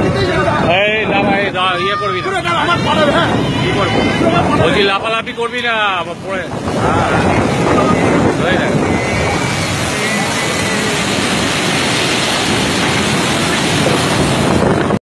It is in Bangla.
এই না ভাই ইয়ে করবি না, কি করবো বলছি, লাফালাফি করবি না পরে।